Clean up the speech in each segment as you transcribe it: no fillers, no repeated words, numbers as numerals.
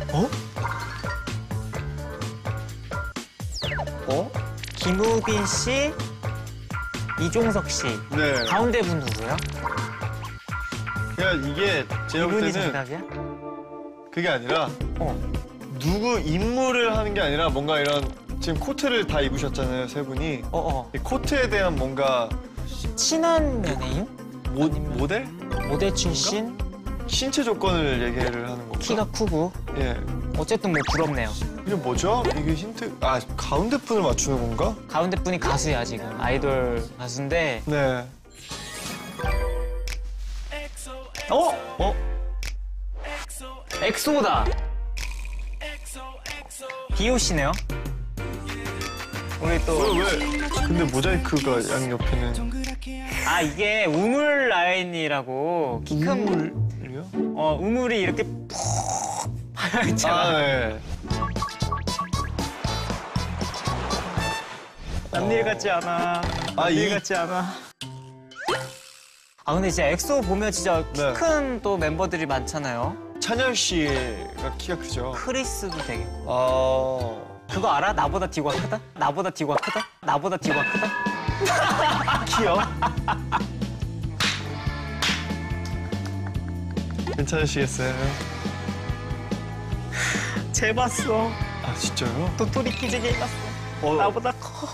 어? 어? 김우빈 씨, 이종석 씨. 네. 가운데 분 누구예요? 그냥 이게 제가 볼 이분이 때는 정답이야? 그게 아니라 어. 누구 임무를 하는 게 아니라 뭔가 이런 지금 코트를 다 입으셨잖아요, 세 분이. 이 코트에 대한 뭔가 친한 연예인? 모델? 모델 출신? 신체 조건을 얘기를 하는 건가? 키가 크고. 예. 어쨌든 뭐 부럽네요. 이게 뭐죠? 이게 힌트... 아, 가운데 분을 맞추는 건가? 가운데 분이 가수야, 지금. 아이돌 가수인데. 네. 어? 엑소다. 비오씨네요. 우리 또. 왜? 근데 모자이크가 양옆에는... 아, 이게 우물 라인이라고. 키 큰 물. 우물이요? 우물이 이렇게 푹 파여있잖아. 아, 네. 남일 같지 않아. 남일 같지 않아. 아, 근데 진짜 엑소 보면 진짜 키 네. 큰 또 멤버들이 많잖아요. 찬열 씨가 키가 크죠? 크리스도 되겠고. 아... 그거 알아? 나보다 디고가 크다? 나보다 디고가 크다? 나보다 디고가 크다? 키요? 괜찮으시겠어요? 재봤어. 아, 진짜요? 도토리 키즈게 해봤어. 나보다 커.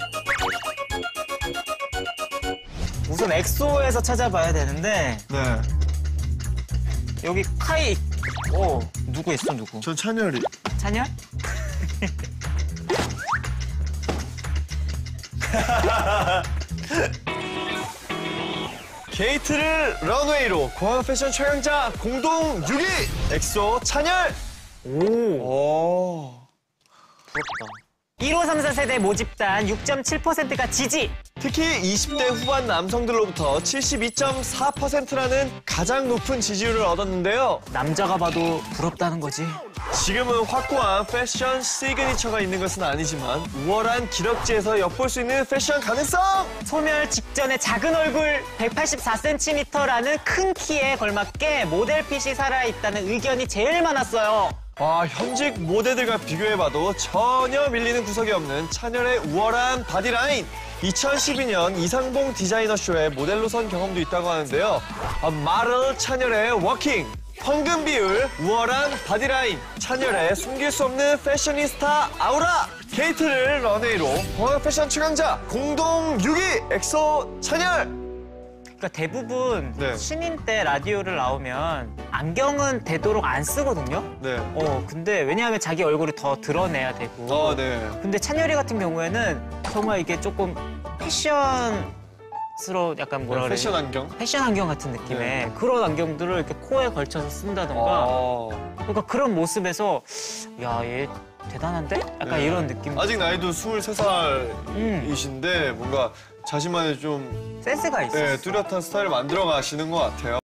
우선 엑소에서 찾아봐야 되는데 네. 여기 카이 누구 있어 누구? 전 찬열이. 찬열? 게이트를 런웨이로 공항 패션 촬영자 공동 6위 엑소 찬열. 오. 부럽다. 1534 세대 모집단 6.7%가 지지! 특히 20대 후반 남성들로부터 72.4%라는 가장 높은 지지율을 얻었는데요. 남자가 봐도 부럽다는 거지. 지금은 확고한 패션 시그니처가 있는 것은 아니지만 우월한 기럭지에서 엿볼 수 있는 패션 가능성! 소멸 직전의 작은 얼굴 184cm라는 큰 키에 걸맞게 모델핏이 살아있다는 의견이 제일 많았어요. 와, 현직 모델들과 비교해봐도 전혀 밀리는 구석이 없는 찬열의 우월한 바디라인. 2012년 이상봉 디자이너 쇼에 모델로 선 경험도 있다고 하는데요. 마를 찬열의 워킹. 황금 비율, 우월한 바디라인. 찬열의 숨길 수 없는 패셔니스타 아우라. 게이트를 런웨이로 공항 패션 최강자 공동 6위 엑소 찬열. 그러니까 대부분 네. 신인 때 라디오를 나오면 안경은 되도록 안 쓰거든요. 네. 근데 왜냐하면 자기 얼굴을 더 드러내야 되고. 네. 근데 찬열이 같은 경우에는 정말 이게 조금 패션스러운 약간 뭐라 그래? 패션 안경. 패션 안경 같은 느낌의 네. 그런 안경들을 이렇게 코에 걸쳐서 쓴다던가. 그러니까 그런 모습에서 야, 얘 대단한데? 약간 네. 이런 느낌. 아직 나이도 23살이신데 뭔가 자신만의 좀 센스가 있어. 뚜렷한 스타일을 만들어 가시는 것 같아요.